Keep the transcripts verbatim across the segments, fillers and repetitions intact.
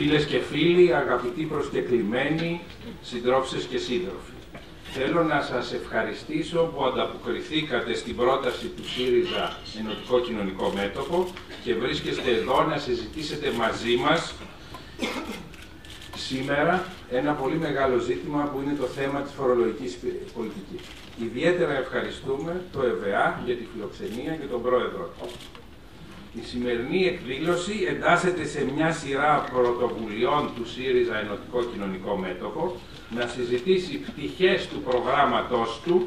Φίλες και φίλοι, αγαπητοί προσκεκλημένοι, συντρόφισσες και σύντροφοι. Θέλω να σας ευχαριστήσω που ανταποκριθήκατε στην πρόταση του ΣΥΡΙΖΑ Ενωτικό Κοινωνικό Μέτωπο και βρίσκεστε εδώ να συζητήσετε μαζί μας σήμερα ένα πολύ μεγάλο ζήτημα που είναι το θέμα της φορολογικής πολιτικής. Ιδιαίτερα ευχαριστούμε το ΕΒΑ για τη φιλοξενία και τον πρόεδρο του. Η σημερινή εκδήλωση εντάσσεται σε μια σειρά πρωτοβουλειών του ΣΥΡΙΖΑ Ενωτικό Κοινωνικό Μέτωπο να συζητήσει πτυχές του προγράμματός του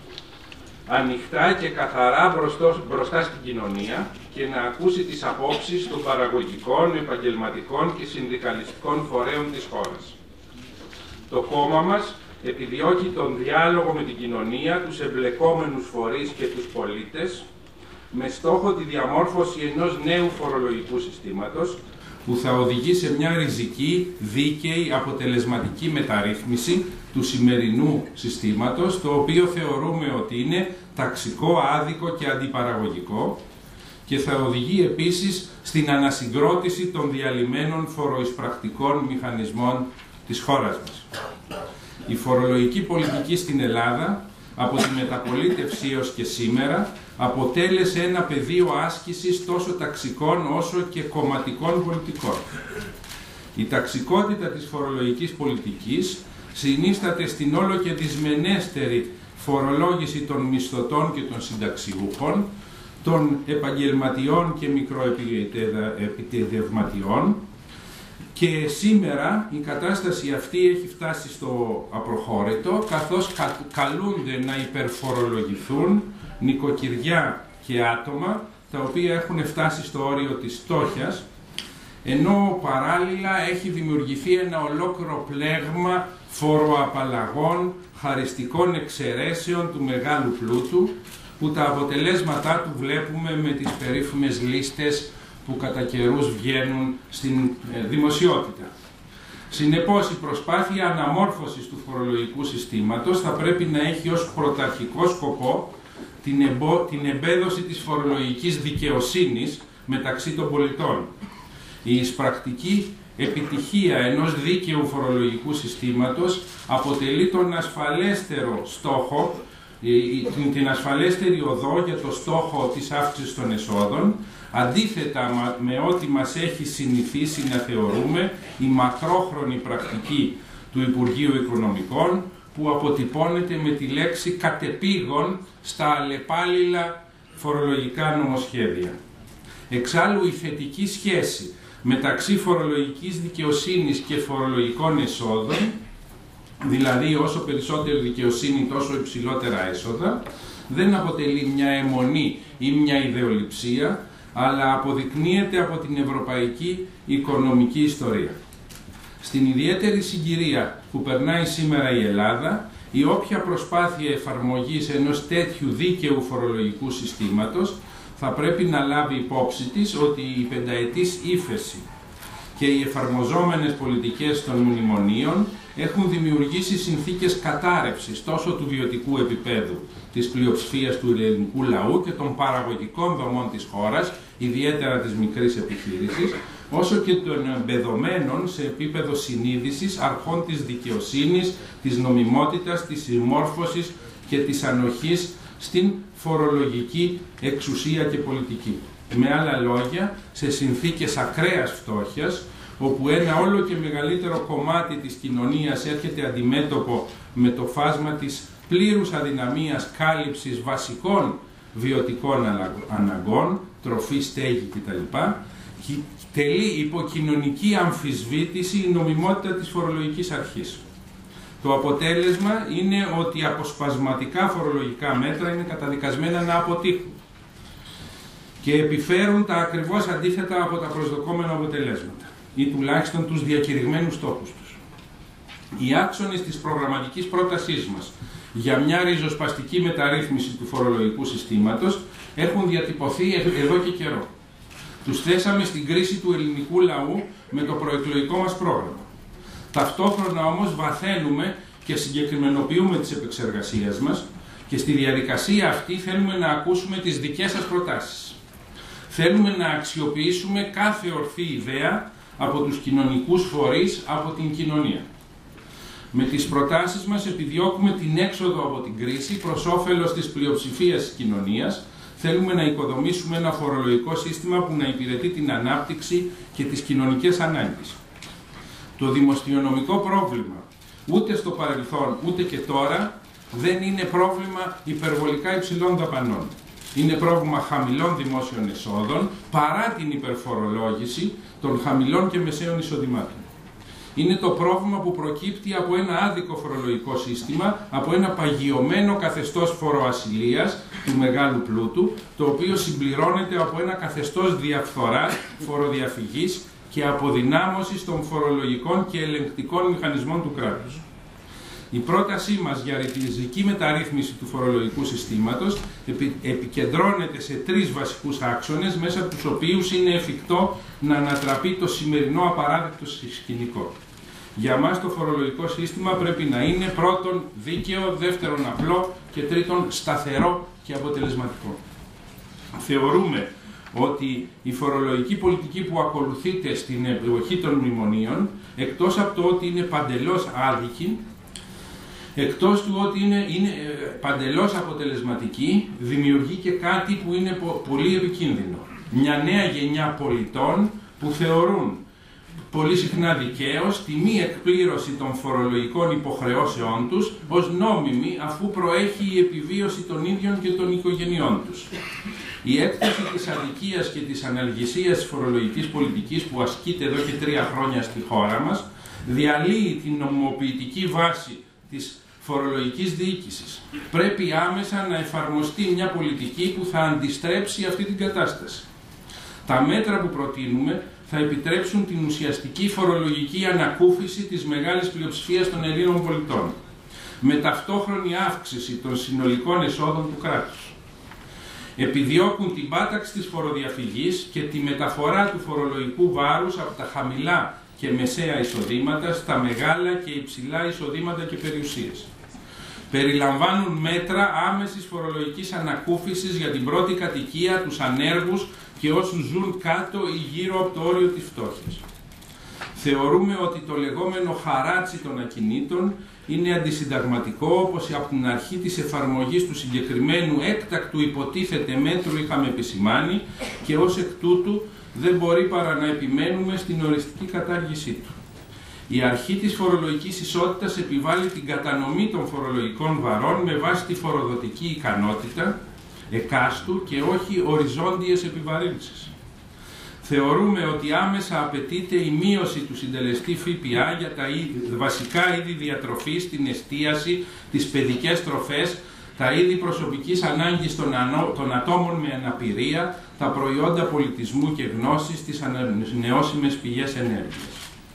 ανοιχτά και καθαρά μπροστά στην κοινωνία και να ακούσει τις απόψεις των παραγωγικών, επαγγελματικών και συνδικαλιστικών φορέων της χώρας. Το κόμμα μας επιδιώκει τον διάλογο με την κοινωνία, τους εμπλεκόμενους φορείς και τους πολίτες, με στόχο τη διαμόρφωση ενός νέου φορολογικού συστήματος που θα οδηγεί σε μια ριζική, δίκαιη, αποτελεσματική μεταρρύθμιση του σημερινού συστήματος, το οποίο θεωρούμε ότι είναι ταξικό, άδικο και αντιπαραγωγικό και θα οδηγεί επίσης στην ανασυγκρότηση των διαλυμένων φοροεισπρακτικών μηχανισμών της χώρας μας. Η φορολογική πολιτική στην Ελλάδα, από τη μεταπολίτευση έως και σήμερα, αποτέλεσε ένα πεδίο άσκησης τόσο ταξικών όσο και κομματικών πολιτικών. Η ταξικότητα της φορολογικής πολιτικής συνίσταται στην όλο και δυσμενέστερη φορολόγηση των μισθωτών και των συνταξιούχων, των επαγγελματιών και μικροεπιτεδευματιών, και σήμερα η κατάσταση αυτή έχει φτάσει στο απροχώρητο, καθώς καλούνται να υπερφορολογηθούν νοικοκυριά και άτομα τα οποία έχουν φτάσει στο όριο της φτώχειας, ενώ παράλληλα έχει δημιουργηθεί ένα ολόκληρο πλέγμα φοροαπαλλαγών, χαριστικών εξαιρέσεων του μεγάλου πλούτου, που τα αποτελέσματά του βλέπουμε με τις περίφημες λίστες που κατά καιρούς βγαίνουν στην δημοσιότητα. Συνεπώς, η προσπάθεια αναμόρφωσης του φορολογικού συστήματος θα πρέπει να έχει ως πρωταρχικό σκοπό την, εμπο, την εμπέδωση της φορολογικής δικαιοσύνης μεταξύ των πολιτών. Η εισπρακτική επιτυχία ενός δίκαιου φορολογικού συστήματος αποτελεί τον ασφαλέστερο στόχο, την ασφαλέστερη οδό για το στόχο της αύξησης των εσόδων, αντίθετα με ό,τι μας έχει συνηθίσει να θεωρούμε η μακρόχρονη πρακτική του Υπουργείου Οικονομικών, που αποτυπώνεται με τη λέξη κατεπήγον στα αλλεπάλληλα φορολογικά νομοσχέδια. Εξάλλου, η θετική σχέση μεταξύ φορολογικής δικαιοσύνης και φορολογικών εσόδων, δηλαδή όσο περισσότερη δικαιοσύνη τόσο υψηλότερα έσοδα, δεν αποτελεί μια αιμονή ή μια ιδεολειψία, αλλά αποδεικνύεται από την ευρωπαϊκή οικονομική ιστορία. Στην ιδιαίτερη συγκυρία που περνάει σήμερα η Ελλάδα, η όποια προσπάθεια εφαρμογής ενός τέτοιου δίκαιου φορολογικού συστήματος θα πρέπει να λάβει υπόψη της ότι η πενταετής ύφεση και οι εφαρμοζόμενες πολιτικές των μνημονίων έχουν δημιουργήσει συνθήκες κατάρρευσης τόσο του βιωτικού επίπεδου της πλειοψηφίας του ελληνικού λαού και των παραγωγικών δομών της χώρας, ιδιαίτερα της μικρής επιχείρησης, όσο και των εμπεδομένων σε επίπεδο συνείδησης αρχών της δικαιοσύνης, της νομιμότητας, της συμμόρφωσης και της ανοχής στην φορολογική εξουσία και πολιτική. Με άλλα λόγια, σε συνθήκες ακραίας φτώχειας, όπου ένα όλο και μεγαλύτερο κομμάτι της κοινωνίας έρχεται αντιμέτωπο με το φάσμα της πλήρους αδυναμίας κάλυψης βασικών βιωτικών αναγκών, τροφή, στέγη κτλ., τελεί υποκοινωνική αμφισβήτηση η νομιμότητα της φορολογικής αρχής. Το αποτέλεσμα είναι ότι αποσπασματικά φορολογικά μέτρα είναι καταδικασμένα να αποτύχουν και επιφέρουν τα ακριβώς αντίθετα από τα προσδοκόμενα αποτελέσματα ή τουλάχιστον τους διακηρυγμένους στόχους τους. Οι άξονες της προγραμματικής πρότασής μας για μια ριζοσπαστική μεταρρύθμιση του φορολογικού συστήματος έχουν διατυπωθεί εδώ και καιρό. Τους θέσαμε στην κρίση του ελληνικού λαού με το προεκλογικό μας πρόγραμμα. Ταυτόχρονα όμως βαθαίνουμε και συγκεκριμενοποιούμε τις επεξεργασίες μας και στη διαδικασία αυτή θέλουμε να ακούσουμε τις δικές σας προτάσεις. Θέλουμε να αξιοποιήσουμε κάθε ορθή ιδέα από τους κοινωνικούς φορείς, από την κοινωνία. Με τις προτάσεις μας επιδιώκουμε την έξοδο από την κρίση προς όφελος της πλειοψηφίας της κοινωνίας. Θέλουμε να οικοδομήσουμε ένα φορολογικό σύστημα που να υπηρετεί την ανάπτυξη και τις κοινωνικές ανάγκες. Το δημοσιονομικό πρόβλημα, ούτε στο παρελθόν ούτε και τώρα, δεν είναι πρόβλημα υπερβολικά υψηλών δαπανών. Είναι πρόβλημα χαμηλών δημόσιων εσόδων παρά την υπερφορολόγηση των χαμηλών και μεσαίων εισοδημάτων. Είναι το πρόβλημα που προκύπτει από ένα άδικο φορολογικό σύστημα, από ένα παγιωμένο καθεστώς φοροασυλίας του μεγάλου πλούτου, το οποίο συμπληρώνεται από ένα καθεστώς διαφθοράς, φοροδιαφυγής και αποδυνάμωσης των φορολογικών και ελεγκτικών μηχανισμών του κράτους. Η πρότασή μας για ριζική μεταρρύθμιση του φορολογικού συστήματος επικεντρώνεται σε τρεις βασικούς άξονες, μέσα από τους οποίους είναι εφικτό να ανατραπεί το σημερινό απαράδεκτο σκηνικό. Για μας το φορολογικό σύστημα πρέπει να είναι πρώτον δίκαιο, δεύτερον απλό και τρίτον σταθερό και αποτελεσματικό. Θεωρούμε ότι η φορολογική πολιτική που ακολουθείται στην εποχή των μνημονίων, εκτός από το ότι είναι παντελώς άδικη, εκτός του ότι είναι, είναι παντελώς αποτελεσματική, δημιουργεί και κάτι που είναι πολύ επικίνδυνο. Μια νέα γενιά πολιτών που θεωρούν πολύ συχνά δικαίως τη μη εκπλήρωση των φορολογικών υποχρεώσεών τους ως νόμιμη, αφού προέχει η επιβίωση των ίδιων και των οικογενειών τους. Η έκθεση της αδικίας και της αναλγησίας της φορολογικής πολιτικής που ασκείται εδώ και τρία χρόνια στη χώρα μας διαλύει την νομιμοποιητική βάση της φορολογικής διοίκησης. Πρέπει άμεσα να εφαρμοστεί μια πολιτική που θα αντιστρέψει αυτή την κατάσταση. Τα μέτρα που προτείνουμε θα επιτρέψουν την ουσιαστική φορολογική ανακούφιση της μεγάλης πλειοψηφίας των Ελλήνων πολιτών, με ταυτόχρονη αύξηση των συνολικών εσόδων του κράτους. Επιδιώκουν την πάταξη της φοροδιαφυγής και τη μεταφορά του φορολογικού βάρους από τα χαμηλά και μεσαία εισοδήματα στα μεγάλα και υψηλά εισοδήματα και περιουσίες. Περιλαμβάνουν μέτρα άμεσης φορολογικής ανακούφισης για την πρώτη κατοικία, τους ανέργους και όσους ζουν κάτω ή γύρω από το όριο της φτώχειας. Θεωρούμε ότι το λεγόμενο χαράτσι των ακινήτων είναι αντισυνταγματικό, όπως από την αρχή της εφαρμογής του συγκεκριμένου έκτακτου υποτίθεται μέτρου είχαμε επισημάνει και ως εκ τούτου δεν μπορεί παρά να επιμένουμε στην οριστική κατάργησή του. Η αρχή της φορολογικής ισότητας επιβάλλει την κατανομή των φορολογικών βαρών με βάση τη φοροδοτική ικανότητα εκάστου και όχι οριζόντιες επιβαρύνσεις. Θεωρούμε ότι άμεσα απαιτείται η μείωση του συντελεστή ΦΠΑ για τα βασικά είδη διατροφής, την εστίαση, τις παιδικές τροφές, τα είδη προσωπικής ανάγκης των, ανώ, των ατόμων με αναπηρία, τα προϊόντα πολιτισμού και γνώσης, τις ανανεώσιμες πηγές ενέργειας.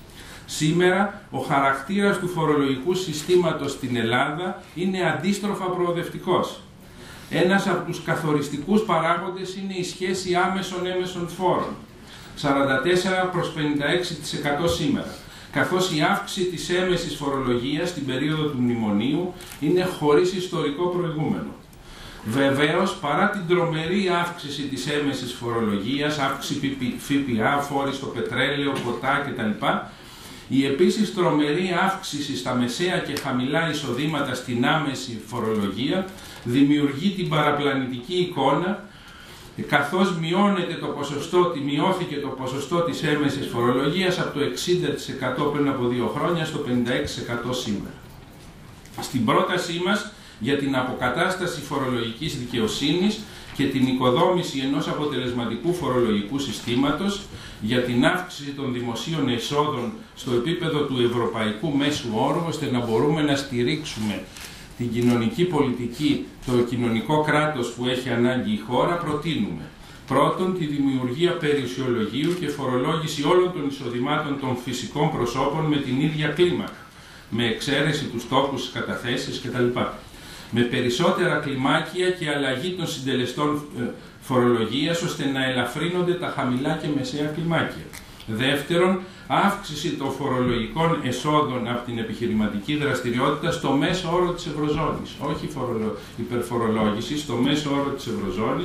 Σήμερα, ο χαρακτήρας του φορολογικού συστήματος στην Ελλάδα είναι αντίστροφα προοδευτικός. Ένας από τους καθοριστικούς παράγοντες είναι η σχέση άμεσων-έμεσων φόρων, σαράντα τέσσερα προς πενήντα έξι τοις εκατό σήμερα, καθώς η αύξηση της έμεσης φορολογίας στην περίοδο του μνημονίου είναι χωρίς ιστορικό προηγούμενο. Βεβαίως, παρά την τρομερή αύξηση της έμεσης φορολογίας, αύξηση ΦΠΑ, φόροι στο πετρέλαιο, ποτά κτλ., η επίσης τρομερή αύξηση στα μεσαία και χαμηλά εισοδήματα στην άμεση φορολογία δημιουργεί την παραπλανητική εικόνα, καθώς μειώνεται το ποσοστό, μειώθηκε το ποσοστό της έμεσης φορολογίας από το εξήντα τοις εκατό πριν από δύο χρόνια στο πενήντα έξι τοις εκατό σήμερα. Στην πρότασή μας για την αποκατάσταση φορολογικής δικαιοσύνης και την οικοδόμηση ενός αποτελεσματικού φορολογικού συστήματος, για την αύξηση των δημοσίων εσόδων στο επίπεδο του ευρωπαϊκού μέσου όρου, ώστε να μπορούμε να στηρίξουμε την κοινωνική πολιτική, το κοινωνικό κράτος που έχει ανάγκη η χώρα, προτείνουμε πρώτον τη δημιουργία περιουσιολογίου και φορολόγηση όλων των εισοδημάτων των φυσικών προσώπων με την ίδια κλίμακα, με εξαίρεση τους τόκους, τις καταθέσεις κτλ. Με περισσότερα κλιμάκια και αλλαγή των συντελεστών φορολογίας, ώστε να ελαφρύνονται τα χαμηλά και μεσαία κλιμάκια. Δεύτερον, αύξηση των φορολογικών εσόδων από την επιχειρηματική δραστηριότητα στο μέσο όρο της Ευρωζώνης, όχι υπερφορολόγηση, στο μέσο όρο της Ευρωζώνης,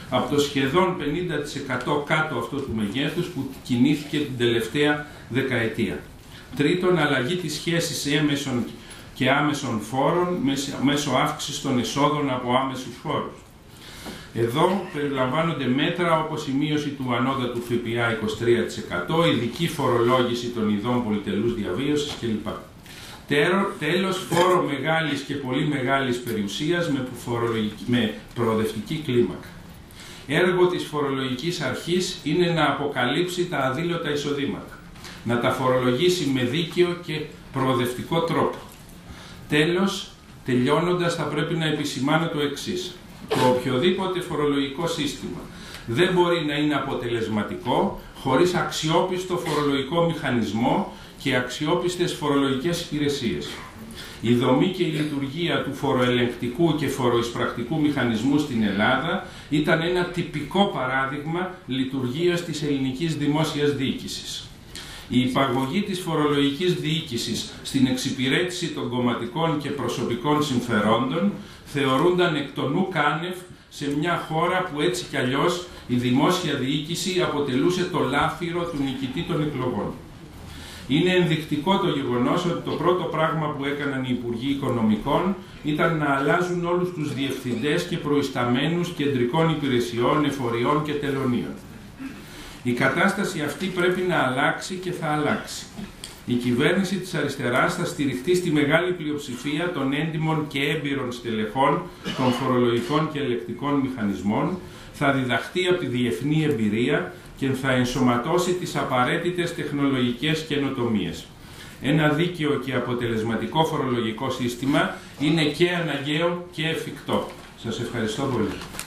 από το σχεδόν πενήντα τοις εκατό κάτω αυτού του μεγέθους που κινήθηκε την τελευταία δεκαετία. Τρίτον, αλλαγή της σχέσης έμεσων και άμεσων φόρων μέσω αύξησης των εσόδων από άμεσους φόρους. Εδώ περιλαμβάνονται μέτρα όπως η μείωση του ανώτατου ΦΠΑ είκοσι τρία τοις εκατό, ειδική φορολόγηση των ειδών πολυτελούς διαβίωσης κλπ. Τέλος, φόρο μεγάλης και πολύ μεγάλης περιουσίας με, με προοδευτική κλίμακα. Έργο της φορολογικής αρχής είναι να αποκαλύψει τα αδήλωτα εισοδήματα, να τα φορολογήσει με δίκαιο και προοδευτικό τρόπο. Τέλος, τελειώνοντας, θα πρέπει να επισημάνω το εξής. Το οποιοδήποτε φορολογικό σύστημα δεν μπορεί να είναι αποτελεσματικό χωρίς αξιόπιστο φορολογικό μηχανισμό και αξιόπιστες φορολογικές υπηρεσίες. Η δομή και η λειτουργία του φοροελεγκτικού και φοροεισπρακτικού μηχανισμού στην Ελλάδα ήταν ένα τυπικό παράδειγμα λειτουργίας της ελληνικής δημόσιας διοίκησης. Η υπαγωγή της φορολογικής διοίκησης στην εξυπηρέτηση των κομματικών και προσωπικών συμφερόντων θεωρούνταν εκ των ουκ άνευ σε μια χώρα που έτσι κι αλλιώς η δημόσια διοίκηση αποτελούσε το λάφυρο του νικητή των εκλογών. Είναι ενδεικτικό το γεγονός ότι το πρώτο πράγμα που έκαναν οι Υπουργοί Οικονομικών ήταν να αλλάζουν όλους τους διευθυντές και προϊσταμένους κεντρικών υπηρεσιών, εφοριών και τελωνίων. Η κατάσταση αυτή πρέπει να αλλάξει και θα αλλάξει. Η κυβέρνηση της αριστεράς θα στηριχτεί στη μεγάλη πλειοψηφία των έντιμων και έμπειρων στελεχών των φορολογικών και ελεκτικών μηχανισμών, θα διδαχτεί από τη διεθνή εμπειρία και θα ενσωματώσει τις απαραίτητες τεχνολογικές καινοτομίες. Ένα δίκαιο και αποτελεσματικό φορολογικό σύστημα είναι και αναγκαίο και εφικτό. Σας ευχαριστώ πολύ.